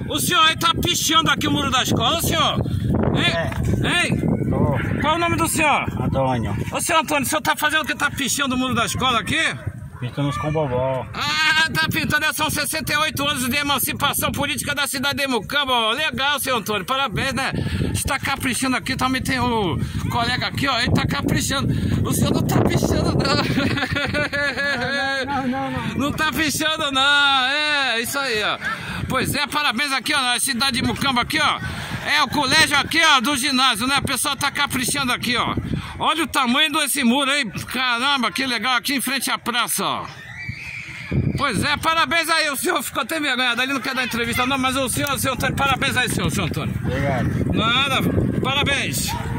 O senhor aí tá pichando aqui o muro da escola, o senhor? Hein? Hein? Tô. Qual é o nome do senhor? Antônio. Ô senhor Antônio, o senhor tá fazendo o que? Tá pichando o muro da escola aqui? Pintamos com bobó. Ah, tá pintando, são 68 anos de emancipação política da cidade de Mucamba. Legal, senhor Antônio, parabéns, né? Você tá caprichando aqui, também tem o colega aqui, ó, ele tá caprichando. O senhor não tá pichando, não. Não. Não tá pichando, não. É, isso aí, ó. Pois é, parabéns aqui, ó, na cidade de Mucamba aqui, ó. É o colégio aqui, ó, do ginásio, né? O pessoal tá caprichando aqui, ó. Olha o tamanho desse muro aí. Caramba, que legal, aqui em frente à praça, ó. Pois é, parabéns aí, o senhor ficou até envergonhado, ele não quer dar entrevista não, mas o senhor Antônio, parabéns aí, senhor Antônio. Obrigado. Nada, parabéns.